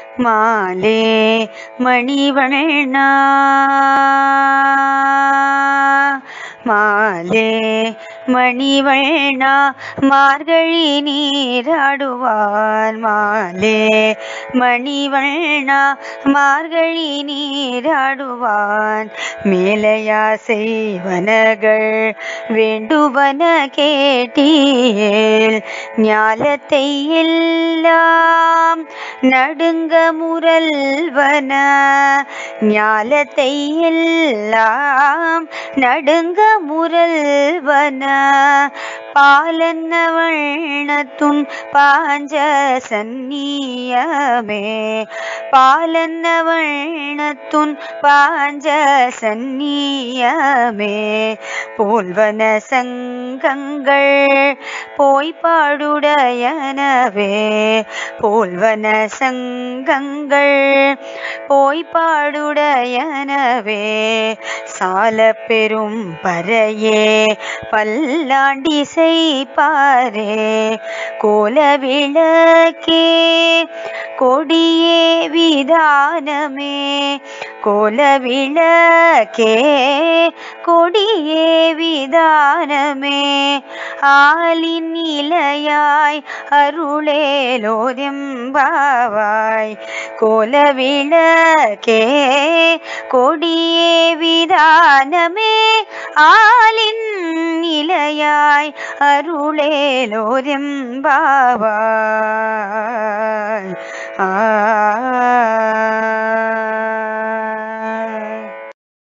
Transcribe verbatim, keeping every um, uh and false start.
மாலே மணிவண்ணா மாலே மணிவண்ணா மார்கழி நீராடுவார் மாலே மணிவண்ணா மார்கழி நீராடுவான் மேலையா செய்வனகள் வேண்டுவன கேட்டீல் ஞாலத்தை எல்லாம் நடுங்க முரல்வன ஞாலத்தை எல்லாம் நடுங்க முரல்வன பாலன்ன வண்ணத்துன் பாஞ்ச சந்நியமே பாலன்ன வண்ணத்துன் பாஞ்ச சந்நியமே போல்வன சங்கங்கள் போய்ப்பாடுடையனவே போல்வன சங்கங்கள் போய்ப்பாடுடையனவே சால பெரும் பறையே பல்லாண்டி செய்பாரே கோல விளக்கே கொடியே விதானமே கோல விளக்கே கொடியே விதானமே ஆலின் இலையாய் அருளேலோதெம்பாவாய் கோல விளக்கே கொடியே விதானமே ஆலின் இலையாய் அருளேலோதெம்பாவாய் ஆ